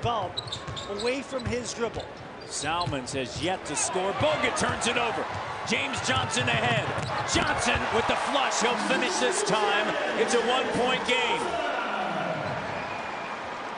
bump away from his dribble. Salmons has yet to score. Bogut turns it over. James Johnson ahead. Johnson with the flush. He'll finish this time. It's a one-point game.